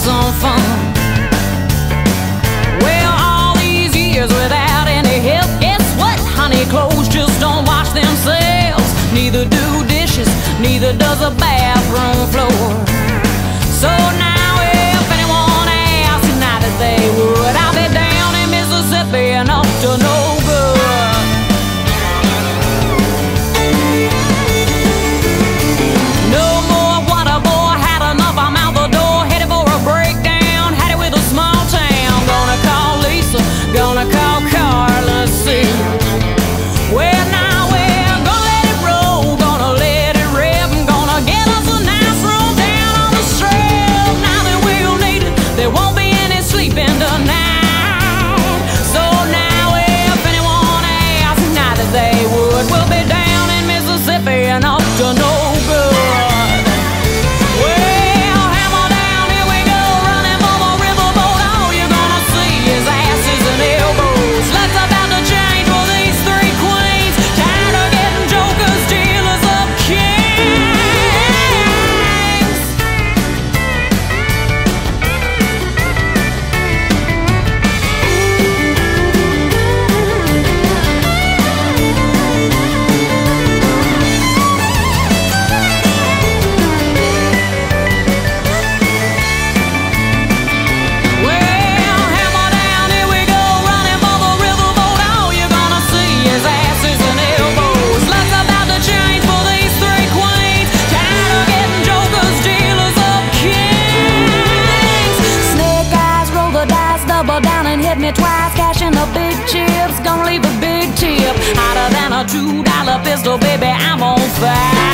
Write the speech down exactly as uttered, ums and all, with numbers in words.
some fun. Well, all these years without any help, guess what, honey? Clothes just don't wash themselves. Neither do dishes, neither does a bathroom floor. So now if anyone asks tonight that they would, I'll be down in Mississippi and up to no good. No more water, boy, had enough, I'm out the door, headed for a breakdown, had it with a small town. Gonna call Lisa, gonna call Carl, let's see. Well, now we're gonna let it roll, gonna let it rip, I'm gonna get us a nice room down on the strip. Now that we'll need it, there won't be any sleeping tonight. So now if anyone asks tonight that they would, we'll be down in Mississippi and up to no good. Well, hammer down, here we go, running for the riverboat. All you're gonna see is asses and elbows. Luck's about to change for these three queens. Tired of getting jokers, dealers of kings. Well, hammer down, here we go, running for the riverboat. All you're gonna see is asses and elbows. Luck's about to change for these three queens. Tired of getting jokers, dealers of kings. Snake eyes, roll the dice, double down and hit me twice. Cashing the big chips, gonna leave a big tip. Hotter than a two dollar pistol, baby, I'm on fire.